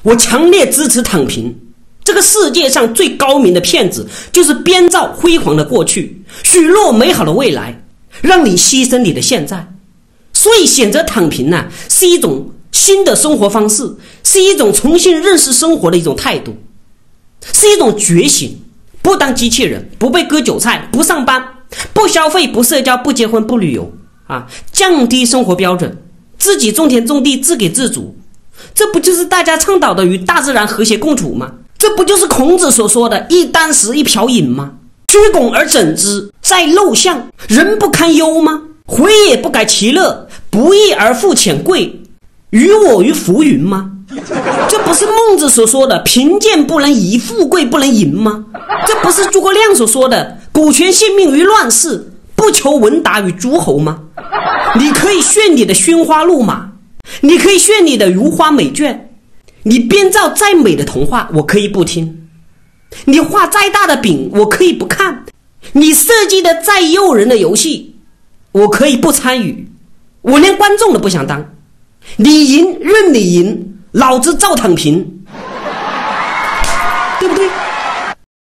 我强烈支持躺平。这个世界上最高明的骗子就是编造辉煌的过去，许诺美好的未来，让你牺牲你的现在。所以选择躺平呢，是一种新的生活方式，是一种重新认识生活的一种态度，是一种觉醒。不当机器人，不被割韭菜，不上班，不消费，不社交，不结婚，不旅游降低生活标准，自己种田种地，自给自足。这不就是大家倡导的与大自然和谐共处吗？这不就是孔子所说的一箪食一瓢饮吗？居拱而枕之，在陋巷，人不堪忧吗？回也不改其乐，不义而富且贵，于我于浮云吗？这不是孟子所说的贫贱不能移，富贵不能淫吗？这不是诸葛亮所说的苟全性命于乱世，不求闻达于诸侯吗？你可以炫你的喧哗怒马，你可以炫你的如花美眷，你编造再美的童话我可以不听，你画再大的饼我可以不看，你设计的再诱人的游戏我可以不参与，我连观众都不想当。你赢任你赢，老子照躺平，对不对？